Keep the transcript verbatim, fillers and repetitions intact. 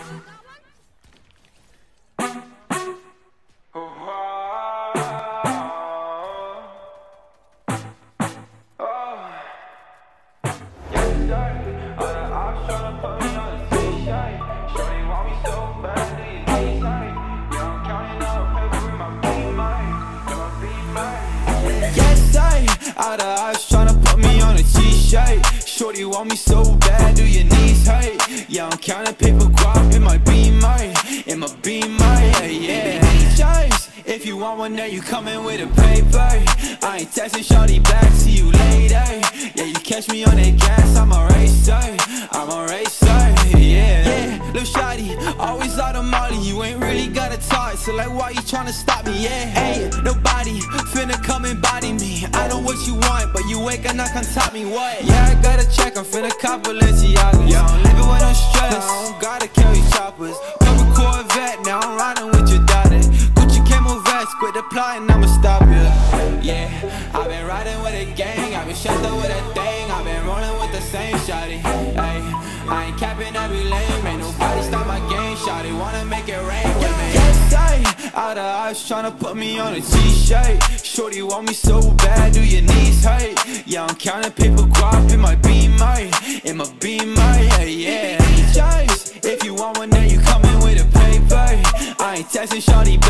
All the eyes tryna put me on a t-shirt. Shorty want me so bad, do your knees hurt? Yeah, I'm counting paper guap in my beamer, in my beamer, yeah, yeah. Just, if you want one, then you coming with a paper. I ain't texting shorty back, see you later. Yeah, you catch me on that gas, I'm a racer, I'm a racer, yeah. Yeah, lil' shawty, always out of molly, you ain't really got a talk, so like why you tryna stop me, yeah? Hey, nobody finna come and body me. I know what you want, but you ain't gonna come top me, what? Yeah, I gotta check, I'm finna cop Balenciagas. Yeah, I'm living with no stress, I don't gotta carry choppers. Couple Corvette, now I'm riding with your daughter. Gucci camo vest, quit the plotting, I'ma stop you. Yeah, I've been riding with a gang, I've been shut up with a thing, I've been rolling with the same shawty. Ay, I ain't capping every lane, ain't nobody stop my game, shawty wanna make it rain with me. Yes, I, all the eyes tryna put me on a t-shirt. Shorty want me so bad, do your knees hurt? Yeah, I'm counting paper guap in my beamer, in my beamer, yeah, yeah. Just, if you want one, then you coming with a paper. I ain't texting shawty